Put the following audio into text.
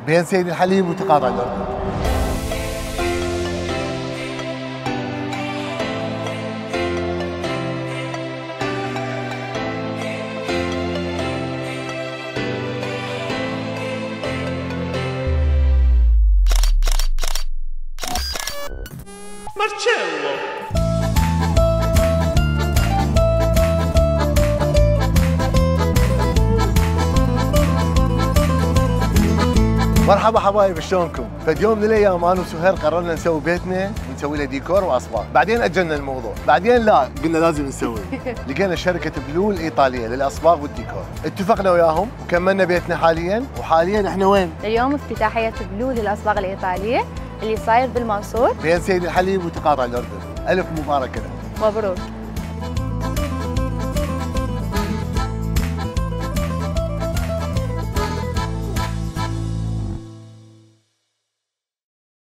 بين سيد الحليب وتقاطع الأردن. Marcello! مرحبا حبايب، شلونكم؟ فد يوم من الايام انا وسهير قررنا نسوي بيتنا ونسوي له ديكور واصباغ، بعدين اجلنا الموضوع، بعدين لا قلنا لازم نسوي. لقينا شركه بلو الايطاليه للاصباغ والديكور، اتفقنا وياهم وكملنا بيتنا حاليا، وحاليا احنا وين؟ اليوم افتتاحيه بلو للاصباغ الايطاليه اللي صاير بالمنصور بين سيد الحليب وتقاطع الاردن. الف مبارك لك. مبروك.